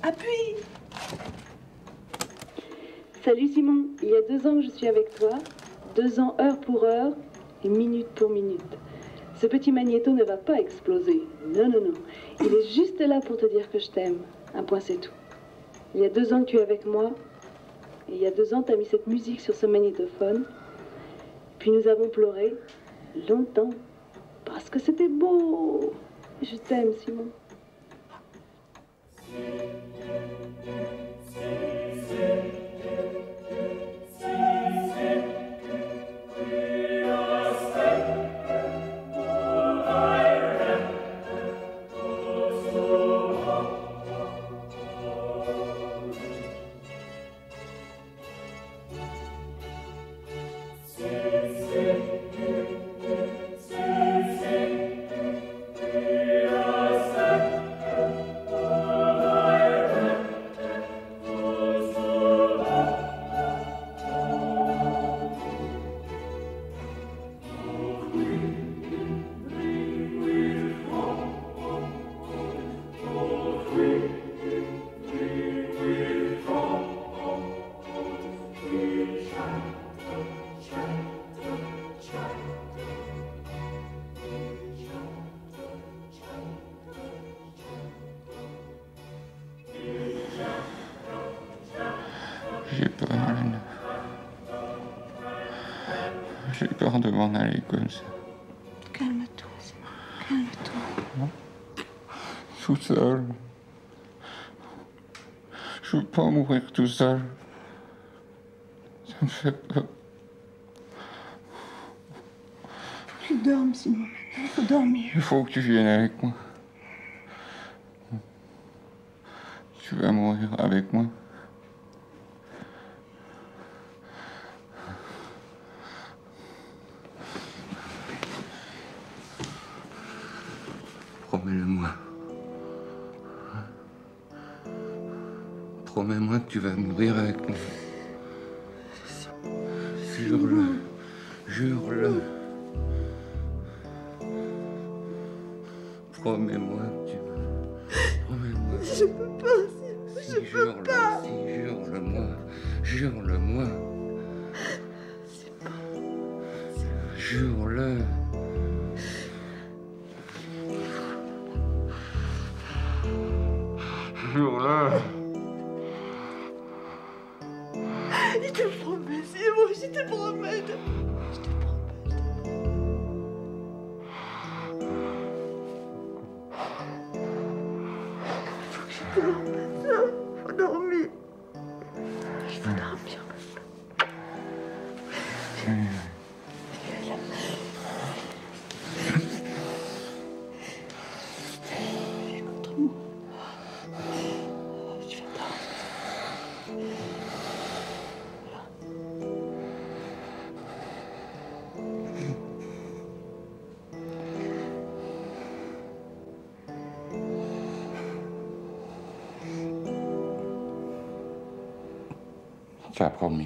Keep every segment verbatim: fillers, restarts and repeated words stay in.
Appuie. Salut Simon, il y a deux ans que je suis avec toi. Deux ans heure pour heure et minute pour minute. Ce petit magnéto ne va pas exploser. Non, non, non. Il est juste là pour te dire que je t'aime. Un point, c'est tout. Il y a deux ans que tu es avec moi. Et il y a deux ans, tu as mis cette musique sur ce magnétophone. Puis nous avons pleuré longtemps. Parce que c'était beau. Je t'aime, Simon. J'ai peur, Anne. J'ai peur de m'en aller comme ça. Calme-toi, Simon. Calme-toi. Tout seul. Je veux pas mourir tout seul. Ça me fait peur. Tu dormes, Simon. Il faut dormir. Il faut que tu viennes avec moi. Tu vas mourir avec moi. Promets-le-moi. Promets-moi que tu vas mourir avec moi. Jure-le. Jure-le. Promets-moi que tu... Promets-moi. Je peux pas, Si, je peux jure-le, pas. si, jure-le-moi. Jure-le-moi. C'est pas... Jure-le. Jure-le. Je te promets, Simon, je te promets. Je te promets. Faut que je dorme. Faut dormir. Il faut dormir maintenant. Viens contre moi. Tu vas dormir. Tu as promis.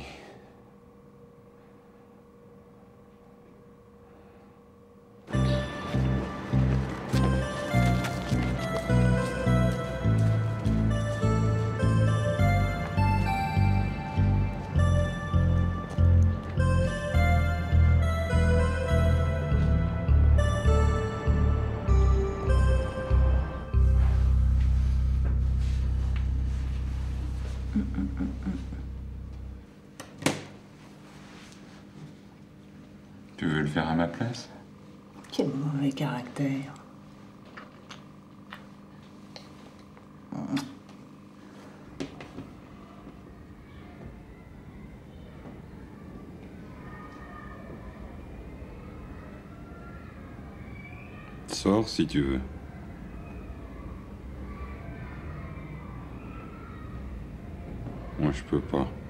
Tu veux le faire à ma place? Quel mauvais caractère. Sors si tu veux. Moi, je peux pas.